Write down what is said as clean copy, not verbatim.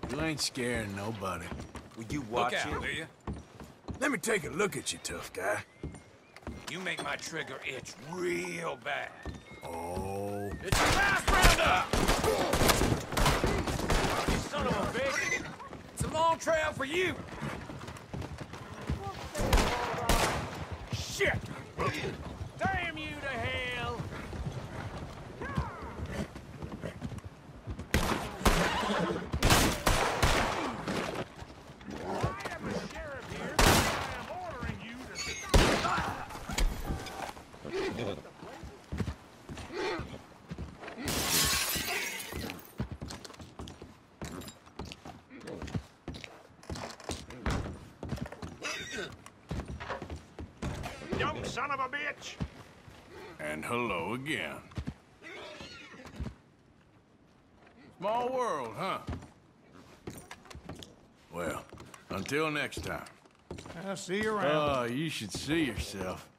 You ain't scaring nobody. Will you watch Look out, it? will you? Let me take a look at you, tough guy. You make my trigger itch real bad. Oh. It's your last roundup! You son of a bitch! It's a long trail for you! Shit! Damn you to hell! I am the sheriff here. I am ordering you to stop! Young son of a bitch! And hello again. Small world, huh? Well, until next time. I'll see you around. Oh, you should see yourself.